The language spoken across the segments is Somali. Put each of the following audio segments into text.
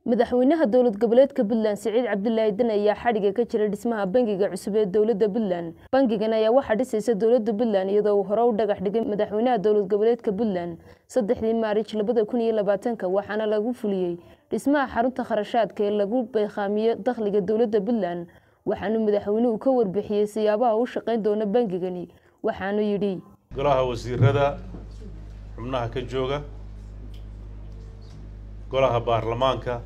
madaxweynaha dowlad goboleedka Puntland Saciid Cabdullaahi Dan ayaa xadhiga ka jiray dhismaha bangiga cusub ee dowladda Puntland. Bangigan ayaa waxa dhisaysa dowladda Puntland iyadoo hore u dhagax dhigay madaxweynaha dowlad goboleedka Puntland 3 Maarch 2020 waxaana lagu fuliyay dhismaha xarunta kharashaadka ee lagu beeqaamiyo dakhliga dowladda Puntland. waxaanu madaxweynuhu ka warbixiyay siyaabaha uu shaqeyn doona bangigani waxaanu yidhi golaha wasiirada xubnaha ka jooga golaha baarlamaanka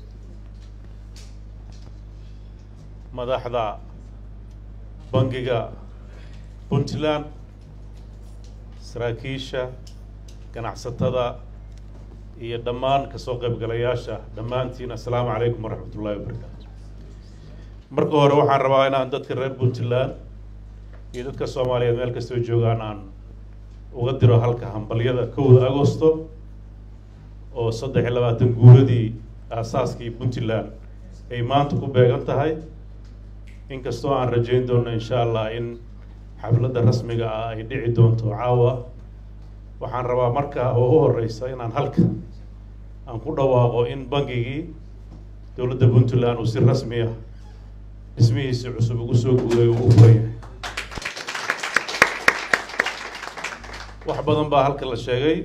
madaxda bangiga Puntland saraakiisha ganacsatada iyo dhammaan ka soo qaybgalayaasha dhammaantiin assalaamu calaykum waraxmatullaahi wabarakaatuh. marka hore waxaan rabaa inaan dadka reer Puntland iyo dadka Soomaaliyeed meel kasta oo joogaan aan uga diro halka hambalyada 1 Agoosto oo 23 guuradii aasaaskii Puntland ay maanta ku beegan tahay inkastoo aan rajayn doono insha Allah in xafladda rasmiga ah ay dhici doonto caawa waxaan rabaa marka ugu horeysa inaan halka aan ku dhawaaqo in bangigii dowladda Puntland uu si rasmi ah ismihiisa cusub ugu soo guuray oo u furay wax badan baa halka la sheegay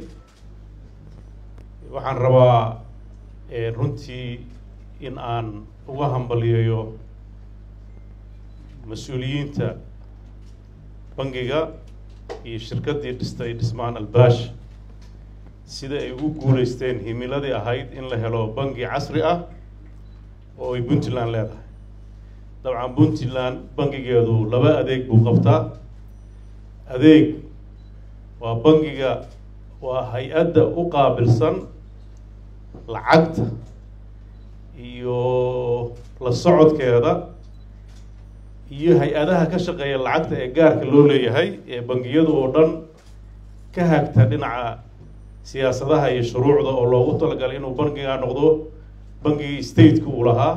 waxaan rabaa runtii in aan uga hambaliyeeyo mas'uuliyiinta bangiga iyo shirkaddii dhistay dhismaan albaash sida ay ugu guuleysteen himiladii ahayd in la helo bangi casri ah oo ay Puntland leedahay. dabcan Puntland bangigeedu laba adeeg buu qabtaa. adeeg waa bangiga waa hay-adda u qaabilsan lacagta iyo la socodkeeda iyo hay-adaha ka shaqeeya lacagta ee gaarka loo leeyahay ee bangiyadu oo dhan ka hagta dhinaca siyaasadaha iyo shuruucda oo loogu talagalay inuu bangiga noqdo bangigii state-ka uu lahaa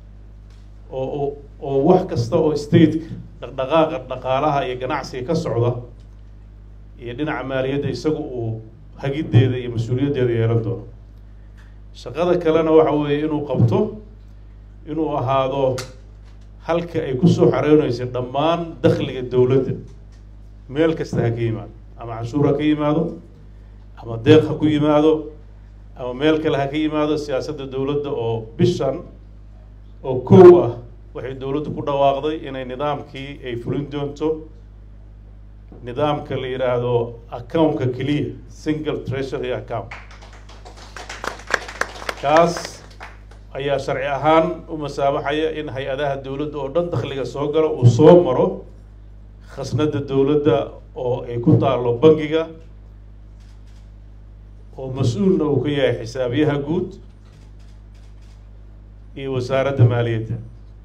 oo wax kasta oo state-ka dhaqdhaqaaqa dhaqaalaha iyo ganacsiga ka socda iyo dhinaca maaliyadda isagu uu hagiddeeda iyo mas-uuliyaddeeda yeelan doono. shaqada kalena waxa weeye inuu qabto inuu ahaado halka ay ku soo xareynaysay dhammaan dakhliga dowladda meel kasta ha ka yimaado ama canshuur ha ka yimaado ama deeq ha ku yimaado ama meel kale ha ka yimaado siyaasadda dowladda oo bishan oo kow ah waxay dowladdu ku dhawaaqday inay nidaamkii ay fulin doonto nidaamka la yiraahdo account-ka kaliya single treasury account kaas ayaa sharci ahaan u masaabaxaya in hay-adaha dowladda oo dhan dakhliga soo galo uu soo maro khasnadda dowladda oo ay ku taalo bangiga oo mas-uulna uu ka yahay xisaabiyaha guud iyo wasaaradda maaliyadda.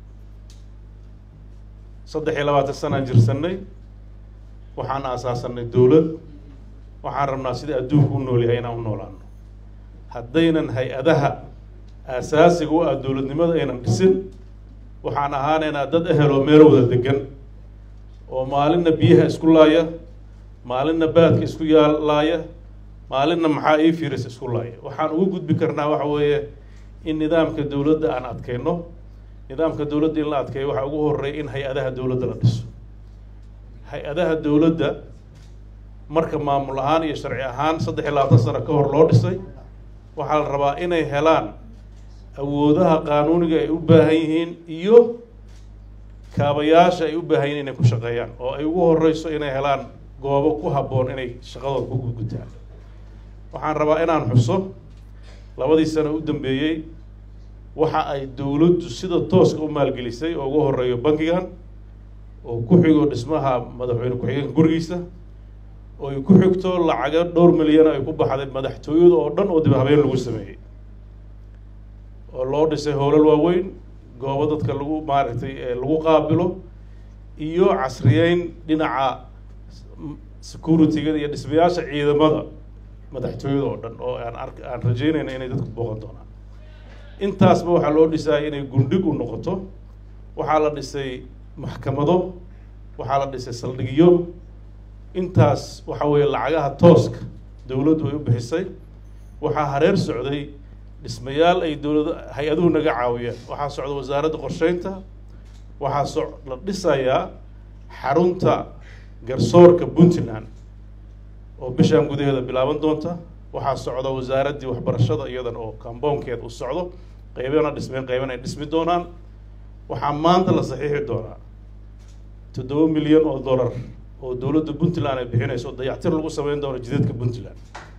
23 sanaan jirsanay waxaan aasaasanay dowlad waxaan rabnaa sida adduunku u nool yahay inaan u noolaano haddaynan hay-adaha asaasiga u ah dowladnimada aynan dhisin waxaan ahaaneynaa dad eheloo meel wada degan oo maalinna biyaha isku laaya maalinna baadka isku laaya maalinna maxaa ii fiiris isku laaya. waxaan ugu gudbi karnaa waxa weeye in nidaamka dowladda aan adkeyno. nidaamka dowladda in la adkeeyo waxaa ugu horreeya in hay-adaha dowladda la dhiso. hay-adaha dowladda marka maamul ahaan iyo sharci ahaan 23 sano ka hor loo dhisay waxaa la rabaa inay helaan awoodaha qaanuuniga ay u baahan yihiin iyo kaabayaasha ay u baahan yihiin inay ku shaqeeyaan oo ay ugu horeyso inay helaan goobo ku habboon inay shaqadooda ku gutaan. waxaan rabaa inaan xuso 2 sano u dambeeyey waxa ay dowladdu sida tooska u maalgelisay oo ugu horeeyo bangigan oo ku xigo dhismaha madaxweyne ku-xigeenka gurigiisa oo ay ku xigto lacaga 2 milyan ay ku baxday madaxtooyada oo dhan oo dib habeen lagu sameeyay oo loo dhisay howlal waaweyn goobo dadka lagu maaragtay lagu qaabilo iyo casriyeyn dhinaca security-ga iyo dhismayaasha ciidamada madaxtooyada oo dhan oo aan rajaynayna inay dadku booqan doonaan. intaasba waxaa loo dhisay inay gundhig u noqoto. waxaa la dhisay maxkamado waxaa la dhisay saldhigyo intaas waxa weeye lacagaha tooska dowladdu ay u bixisay waxaa hareer socday dhismayaal ay dowladda hay-aduhu naga caawiyeen waxaa socda wasaaradda qorsheynta waxaa la dhisayaa xarunta garsoorka Puntland oo bishaan gudaheeda bilaaban doonta waxaa socda wasaaraddii waxbarashada iyadan oo kamboonkeed u socdo qaybana dhismeen qaybana ay dhismi doonaan waxaa maanta la saxiixi doonaa $7 milyan oo dowladda Puntland ay bixinayso dayactir lagu sameyn doono jidadka Puntland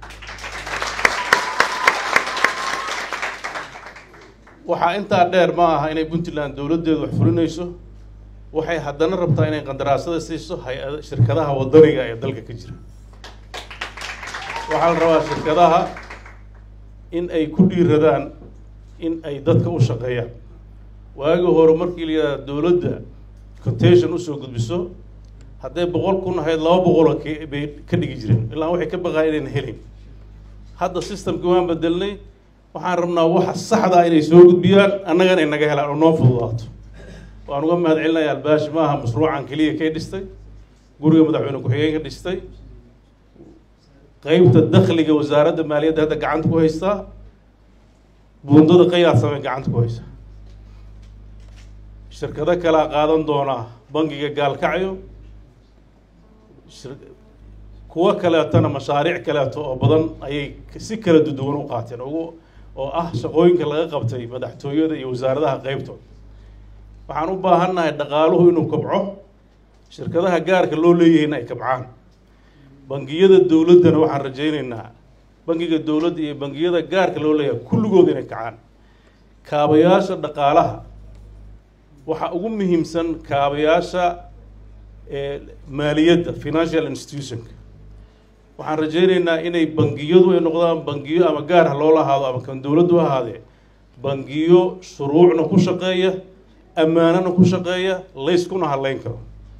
waxaa intaa dheer ma aha inay Puntland dowladdeedu wax fulinayso waxay haddana rabtaa inay qandaraasada siiso hay-ada shirkadaha wadaniga ee dalka ka jira waxaa la rabaa shirkadaha in ay ku dhiiradaan in ay dadka u shaqeeyaan waagii hore markii la yidhaahdo dowladda quotation usoo gudbiso hadday 100 kun ahayd 200 bay ka dhigi jireen ilaa waxay ka baqaayeen inay helin hadda systemkii waan bedelnay waxaan rabnaa waxa saxda ah inay soo gudbiyaan annagana ay naga helaan oo noo fududaato waan uga mahadcelinayaa albaashi maaha mashruucan keliya kay dhistay guriga madaxweyne ku-xigeenka dhistay qaybta dakhliga wasaaradda maaliyadda hadda gacanta ku haystaa buundada qayaad samay gacanta ku haysaa shirkado kalaa qaadan doonaa bangiga gaalkacyo kuwa kaleetana mashaariic kaleeto oo badan ayay si kala duwan u qaateen oo ah shaqooyinka laga qabtay madaxtooyada iyo wasaaradaha qaybtooda waxaan u baahannahay dhaqaaluhu inuu kobco shirkadaha gaarka loo leeyahayna ay kabcaan bangiyada dowladdana waxaan rajaynaynaa bangiga dowladda iyo bangiyada gaarka loo leeyahay kulligood inay kacaan kaabayaasha dhaqaalaha waxa ugu muhiimsan kaabayaasha maaliyadda financial institutionka waxaan rajaynaynaa inay bangiyadu ay noqdaan bangiyo ama gaar ha loo lahaado ama kan dowladdu ahaadee bangiyo shuruucna ku shaqeeya ammaanana ku shaqeeya layskuna hadlayn karo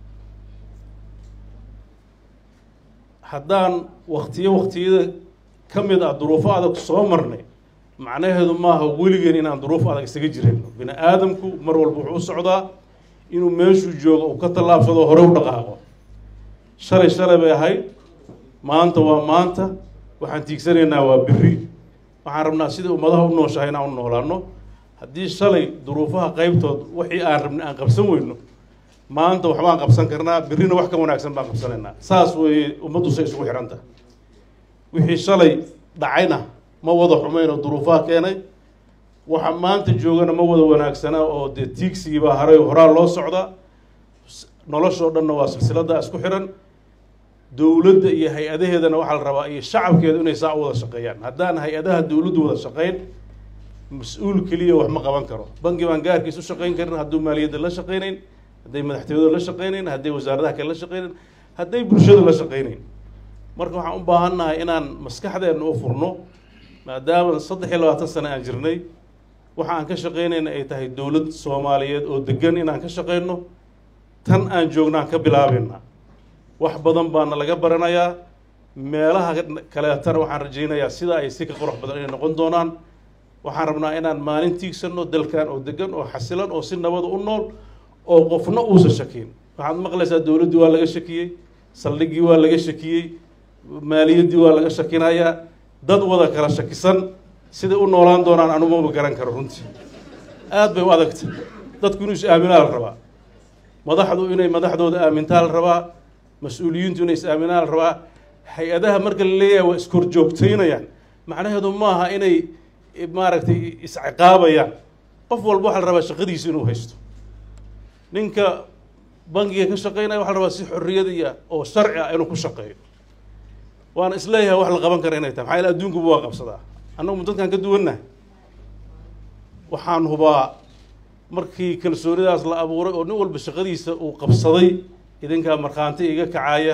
haddaan waqtiyada ka mid ah duruufo adag soo marnay macnaheedu maaha weligeen inaan duruuf adag isaga jirayno bini aadamku mar walba wuxuu u socdaa inuu meeshuu joogo uu ka tallaabsado hore u dhaqaaqo shalay bay ahayd maanta waa maanta waxaan tiigsanaynaa waa berri waxaan rabnaa sidii ummadaha u nooshahay inaan u noolaano haddii shalay duruufaha qaybtood wixii aan rabnay aan qabsan weyno maanta waxbaan qabsan karnaa berrina wax ka wanaagsan baan qabsanaynaa saas weeye ummaddu say isugu xihan tahay wixii shalay dhacayna ma wada xumayn oo duruufaha keenay waxa maanta joogana ma wada wanaagsana oo dee tiigsigii baa haray horaa loo socdaa noloshoo dhanna waa silsiladda isku xihan dowladda iyo hay-adaheedana waxaa la rabaa iyo shacabkeedu inay saa u wada shaqeeyaan haddaan hay-adaha dowladdu wada shaqeyn mas-uul keliya wax ma qaban karo bangi baan gaarkiis u shaqeyn karin hadduu maaliyadda la shaqeynayn hadday madaxtooyada la shaqeynayn hadday wasaaradaha kale la shaqeynayn hadday bulshada la shaqeynayn marka waxaan u baahannahay inaan maskaxdeenna u furno maadaama 23 sano aan jirnay waxa aan ka shaqeynayna ay tahay dowlad Soomaaliyeed oo degan inaan ka shaqeyno tan aan joognaan ka bilaabayna wax badan baana laga baranayaa meelaha kaleetana waxaan rajaynayaa sida ay si ka qurux badan inay noqon doonaan waxaan rabnaa inaan maalin tiigsano dalkan oo degan oo xasilan oo si nabad u nool oo qofna uusan shakiin waxaad maqlaysaa dowladdii waa laga shakiyey saldhiggii waa laga shakiyey maaliyaddii waa laga shakinayaa dad wada kala shakisan sida u noolaan doonaan anuma garan karo runtii aad bay u adagtay dadku inuu is aaminaa la rabaa madaxdu inay madaxdooda aamintaa la rabaa mas-uuliyiintu inay is aaminaa la rabaa hay-adaha marka la leeyahay waa iskor joogtaynayaan macnaheedu maaha inay maaragtay isciqaabayaan qof walba waxaa la rabaa shaqadiisa inuu haysto ninka bangiga ka shaqeynaya waxaa la rabaa si xorriyadiya oo sharci ah inuu ku shaqeeyo waana isleeyahay wax la qaban kara inay tahay maxaa yeele adduunkuba waa qabsadaa annagu dadkaan ka duwannahay waxaan hubaa markii kalsoonidaas la abuuray oo nin walba shaqadiisa uu qabsaday idinkaa markhaanti iga kacaya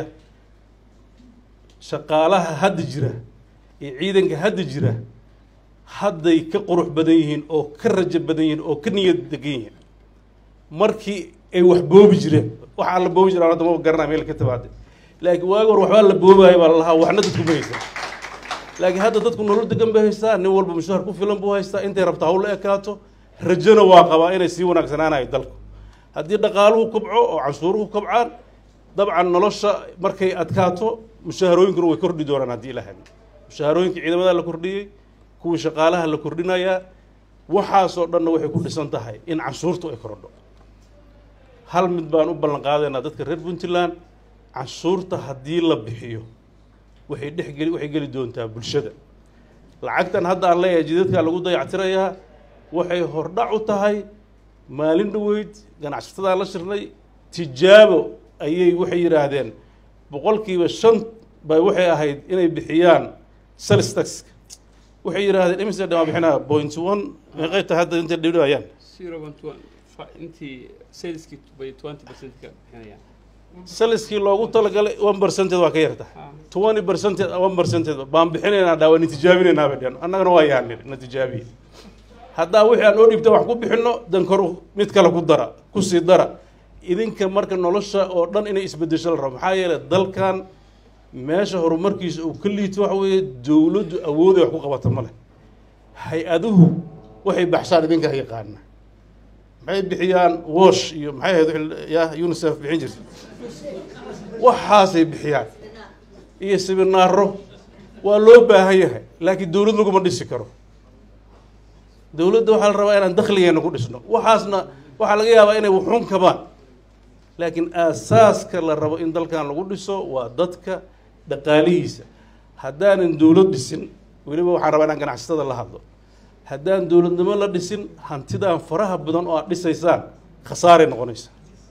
shaqaalaha hadda jira iyo ciidanka hadda jira hadday ka qurux badan yihiin oo ka rajo badan yihiin oo ka niyad degan yihiin markii ay wax boobi jireen waxaa la boobi jiraa hadda ma garanaa meel ka timaade laakiin waagi hor waxbaa la boobahay baa la lahaa waxna dadku ma haysan laakiin hadda dadku nolol degan bay haystaa nin walba mushahar ku filan buu haystaa intay rabta hawl la ekaato rajona waa qabaa inay sii wanaagsanaanayo dalku haddii dhaqaaluhu kobco oo canshuuruhu kobcaan dabcan nolosha markay adkaato mushaharooyinkuna way kordhi doonaan haddii la helo mushaharooyinka ciidamada la kordhiyey kuwii shaqaalaha la kordhinayaa waxaasoo dhanna waxay ku dhisan tahay in canshuurtu ay korodho hal mid baan u ballan qaadaynaa dadka reer Puntland canshuurta haddii la bixiyo waxay geli doontaa bulshada lacagtan hadda aan leeyahay jidadka lagu dayactirayaa waxay hordhac u tahay maalin dhaweyd ganacsatada la shirnay tijaabo ayay waxay yiraahdeen boqolkiiba 5 bay waxay ahayd inay bixiyaan sales tax waxay yiraahdeen imisa dhama bixinaa 0.1 meeqayta hadda inta dhibdhayaan 0.1 intii saleski bay 20% ka bixinayaan saleski loogu talagalay 1% waa ka yarta 20% 1% baan bixinaynaa daawa natiijaabineynaa badhan annagana waa yaanir natijaabi hadda wixii aan oo dhibta wax ku bixino dan kor mid kale ku dara ku sii dara idinka marka nolosha oo dhan inay isbedesho la rabo maxaa yeelay dalkan meesha horumarkiisa uu ka liito waxa weeye dawladdu awood ay wax ku qabato ma leh hay-aduhu waxay baxshaan idinka yaqaana maxay bixiyaan wash iyo maxay ahayd ya UNICEF bixin jirtay waxaasay bixiyaan iyo seminaaro waa loo baahan yahay laakiin dawlad laguma dhisi karo dawladda waxaa la rabaa inaan dakhligeena ku dhisno waxaasna waxaa laga yaabaa inay wuxuun kabaan laakiin aasaaska la rabo in dalkan lagu dhiso waa dadka dhaqaalihiisa haddaanan dawlad dhisin weliba waxaan rabaa inaan ganacsatada la hadlo haddaan dawladnimo la dhisin hantidaan faraha badan oo aad dhisaysaan khasaaray noqonaysa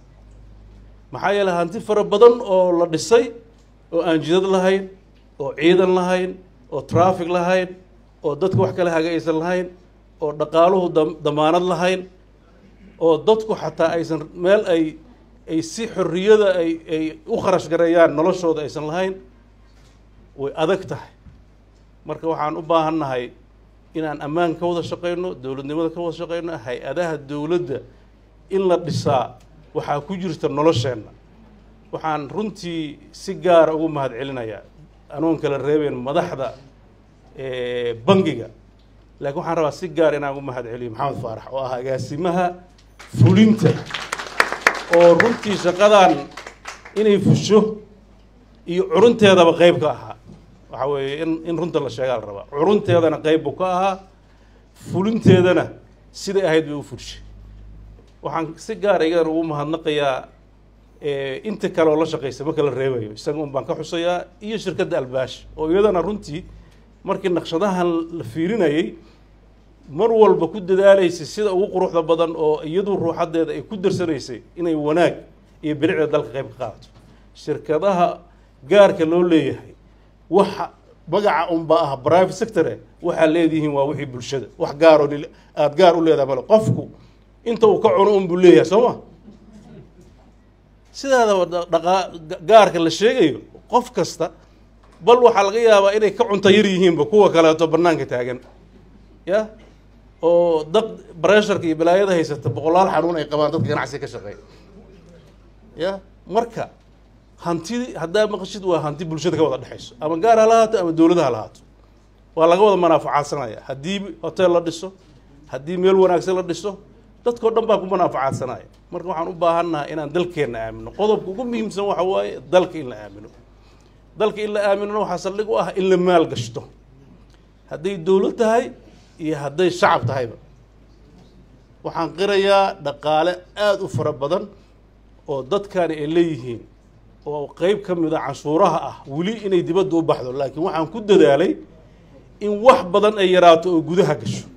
maxaa yeelay hanti fara badan oo la dhisay oo aan jidad lahayn oo ciidan lahayn oo traffic lahayn oo dadka wax kale hagaysan lahayn oo dhaqaaluhu damaanad lahayn oo dadku xataa aysan meel ay si xorriyada ay u kharash gareeyaan noloshooda aysan lahayn way adag tahay marka waxaan u baahannahay inaan ammaan ka wada shaqeyno dawladnimada ka wada shaqeyno hay-adaha dawladda in la dhisaa waxaa ku jirta nolosheenna waxaan runtii si gaara ugu mahadcelinayaa anoon kala reebeen madaxda bangiga laakiin waxaan rabaa si gaar inaan ugu mahadceliyo maxamed faarax oo ah agaasimaha fulinta oo runtii shaqadan inay fusho iyo curunteedaba qayb ka ahaa waxa weeye in runta la sheegaa la rabaa curunteedana qayb buu ka ahaa fulinteedana siday ahayd bay u fushay waxaan si gaar igan ugu mahadnaqayaa inta kale oo la shaqaysa marka la reebayo isaga un baan ka xusayaa iyo shirkadda albaash oo iyadana runtii markii naqshadahan la fiirinayay mar walba ku dadaalaysay sida ugu quruxda badan oo iyadu ruuxadeeda ay ku darsanaysay inay wanaag iyo bilicda dalka qayb ka qaadato shirkadaha gaarka loo leeyahay waxa magaca unba ah private sector waxaa leedihiin waa wixii bulshada wax gaar oo aad gaar u leedahay bal qofku inta uu ka cuno un buu leeyahay soo ma sidaada gaarka la sheegayo qof kasta bal waxaa laga yaabaa inay ka cunto yar yihiinba kuwa kaleeto bannaanka taagan ya oo dad pressureka iyo balaayada haysata boqolaal xanuun ay qabaan dadka ganacsiga ka shaqeeya ya marka hanti haddaa maqashid waa hanti bulshada ka wada dhexayso ama gaar ha lahaato ama dawladda ha lahaato waa laga wada manaafacaadsanaya haddii hotel la dhiso haddii meel wanaagsan la dhiso dadkoo dhan baa ku manaafacaadsanaya marka waxaan u baahannahay inaan dalkeenna aamino qodobka ugu muhiimsan waxa waaye dalka in la aamino dalka in la aaminona waxaa saldhig u ah in la maal gashto hadday dawlad tahay iyo hadday shacab tahayba waxaan qirayaa dhaqaale aada u fara badan oo dadkani ay leeyihiin oo qayb ka mid a canshuuraha ah weli inay dibadda u baxdo laakiin waxaan ku dadaalay in wax badan ay yaraato oo gudaha gasho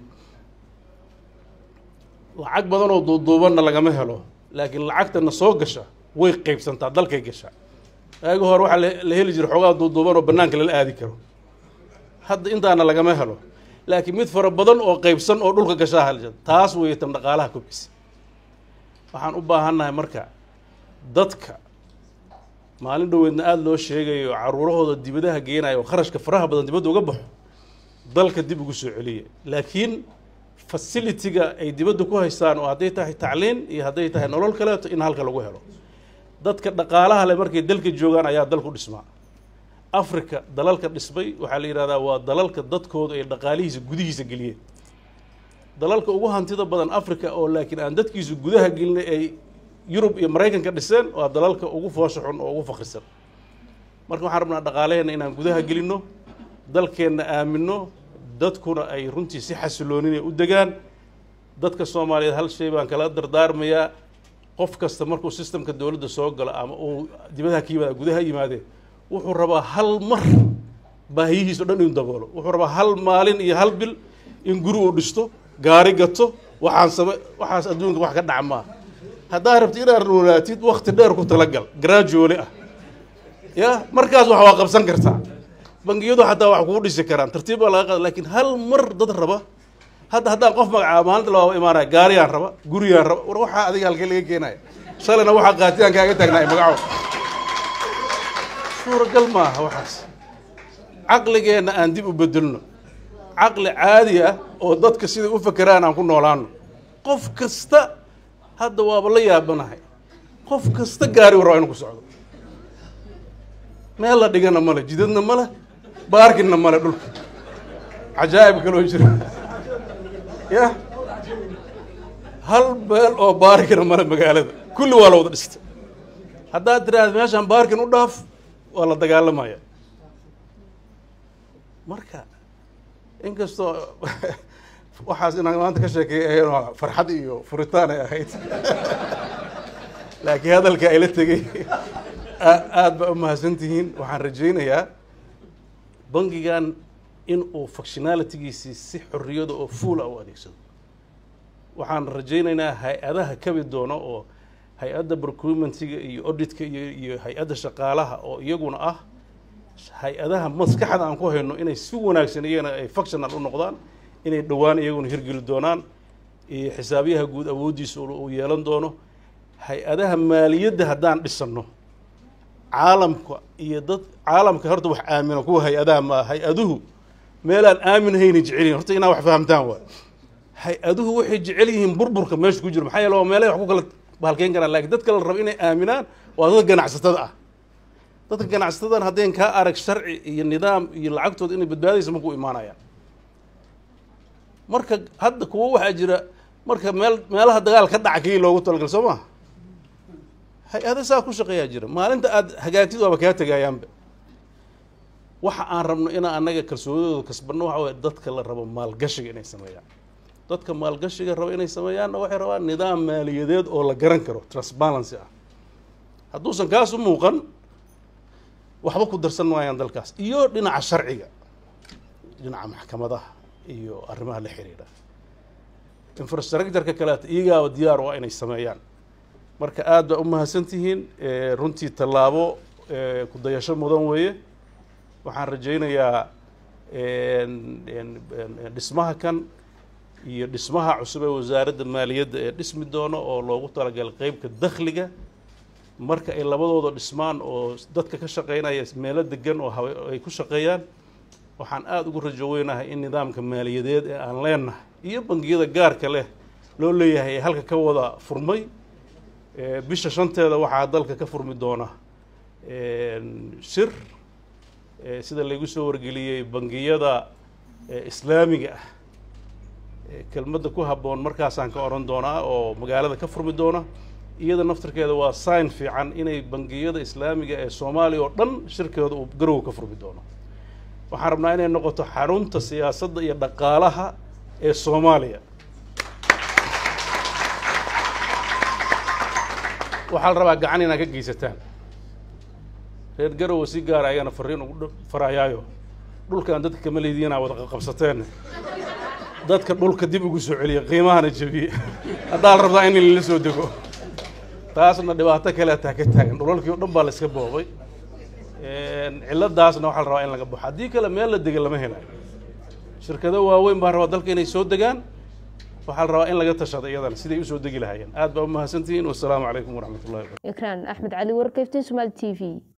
lacag badan oo duuduubanna lagama helo laakiin lacagtana soo gasha way qaybsantaa dalkay gashaa ayaga hore waxaa la heli jiray xoogaa duuduuban oo bannaanka lala aadi karo hadda intaana lagama helo laakiin mid fara badan oo qaybsan oo dhulka gashaa halja taas weeye tan dhaqaalaha kobcisa waxaan u baahannahay marka dadka maalin dhaweedna aada loo sheegayo caruurahooda dibadaha geenayo oo kharashka faraha badan dibadda uga baxo dalka dib ugu soo celiya laakiin facility-ga ay dibadda ku haystaan oo hadday tahay tacliin iyo hadday tahay nolol kaleeto in halka lagu helo dadka dhaqaalaha leh markay dalka joogaan ayaa dalku dhismaa africa dalalka dhismay waxaa la yidhahdaa waa dalalka dadkooda ay dhaqaalihiisa gudihiisa geliyeen dalalka ugu hantida badan africa oo laakiin aan dadkiisu gudaha gelinay ay yurub iyo maraykanka dhiseen waa dalalka ugu foosha xun oo ugu fakrisan marka waxaan rabnaa dhaqaaleheenna inaan gudaha gelinno dalkeenna aamino dadkuna ay runtii si xasiloonin u degaan dadka Soomaaliyeed hal shay baan kala dardaarmayaa qof kasta markuu systemka dawladda soo galo ama uu dibadaha ka yimaado gudaha yimaadee wuxuu rabaa hal mar baahiyihiisa dhan inuu daboolo wuxuu rabaa hal maalin iyo hal bil in guri uu dhisto gaari gato waxaas adduunka wax ka dhacmaa haddaa rabti inaad noolaatid waqti dheer ku talagal gradually ah ya markaas wax waa qabsan kartaa bangiyadu xataa wax kugu dhisi karaan tartiib baa laga qaada laakiin hal mar dad raba haddaan qof magacaabo maalinta labaaba imaanaya gaariyaan raba guriyaan raba war waxaa adiga halkee laga keenaya shalayna waxaa qaatiyaan kaaga taagnaay magaco suuragal maaha waxaas caqligeenna aan dib u bedelno caqli caadi ah oo dadka siday u fakeraan aan ku noolaano qof kasta hadda waaba la yaabanahay qof kasta gaari warraa inuu ku socdo meel la dhigana male jidadna male baarkinna male dhulka cajaa'ib kaloo jira ya hal meel oo baarkina male magaalada kulli waa la wada dhistay haddaad tiraahdo meeshaan baarkin u dhaaf waa la dagaalamaya marka inkastoo waxaas inaan maanta ka sheekeeyay farxad iyo furitaan ay ahayd laakiin hadalka ay la tegay aad ba u mahadsantihiin waxaan rajaynayaa bangigan in uu functionalitygiisii si xorriyada oo full u adeegsado waxaan rajaynaynaa hay-adaha kabi doono oo hay-adda procurementiga iyo auditka iyo hay-adda shaqaalaha oo iyaguna ah hay-adaha maskaxda aan ku hayno inay si wanaagsan iyagana ay functional u noqdaan inay dhowaan iyaguna hirgeli doonaan iyo xisaabiyaha guud awooddiisa uu yeelan doono hay-adaha maaliyadda haddaan dhisano caalamka iyo dad caalamka horta wax aamino kuwa hay-adaha ma hay-aduhu meelaan aamin hayni jecel yihiin horta inaa wax fahamtaan waa hay-aduhu waxay jecel yihiin burburka meesha ku jiro maxaa yeele waa meelahay wax ku kala bahalkeyn karaan laakiin dadka la rabo inay aaminaan waa dadka ganacsatada ah dadka ganacsatadan haddeen kaa arag sharci iyo nidaam iyo lacagtooda inay badbaadaysa ma ku imaanayaan marka hadda kuwa waxaa jira marka meelaha dagaal ka dhaca kii loogu talagal soo maha hay-ada saa ku shaqeeyaa jira maalinta aad hagaagtid waaba kaa tegayaanba waxa aan rabno inaan annaga kalsoonidooda kasbanno waxa waye dadka la rabo maalgashiga inay sameeyaan dadka maalgashiga raba inay sameeyaanna waxay rabaan nidaam maaliyadeed oo la garan karo transparency ah hadduusan kaas u muuqan waxba ku darsan maayaan dalkaas iyo dhinaca sharciga dhinaca maxkamadaha iyo arrimaha la xiriira infrastructure-ka kaleeta iyagaaba diyaar waa inay sameeyaan marka aad baa u mahadsantihiin runtii tallaabo ku dayasho mudan weeye waxaan rajaynayaa dhismaha kan iyo dhismaha cusub ee wasaaradda maaliyadda ee dhismi doono oo loogu talagalay qeybka dakhliga marka ay labadooda dhismaan oo dadka ka shaqeynaya meelo degan oo ay ku shaqeeyaan waxaan aad ugu rajo weynahay in nidaamka maaliyadeed ee aan leenahay iyo bangiyada gaarka leh loo leeyahay ee halka ka wada furmay bisha 5teeda waxaa dalka ka furmi doona shir sida lagu soo wargeliyay bangiyada islaamiga ah kelmadda ku habboon markaasaan ka oran doonaa oo magaalada ka furmi doona iyada naftirkeeda waa sign fiican inay bangiyada islaamiga ee Soomaaliya oo dhan shirkeeda uu garow ka furmi doono waxaan rabnaa inay noqoto xarunta siyaasadda iyo dhaqaalaha ee Soomaaliya waxaa la rabaa gacan inaad ka geysataan reer garow si gaar ah ayana fariin ugu farayaayo dhulkan dadka kama leediyana wada qabsateen dadka dhulka dib ugu soo celiya qiimahana jabiye haddaa la rabaa in la soo dego taasna dhibaato kale taa ka taagan dhulalkii dhan baa la iska boobay ciladaasna waxaa la rabaa in laga baxo haddii kale meel la dega lama helayo shirkado waaweyn baa rabaa dalka inay soo degaan waxaa la rabaa in laga tashado iyadana siday u soo degi lahaayeen aad baa u mahadsantihiin wassalaamu calaykum waraxmatullahi ikraan axmed cali warkayftiin Somali TV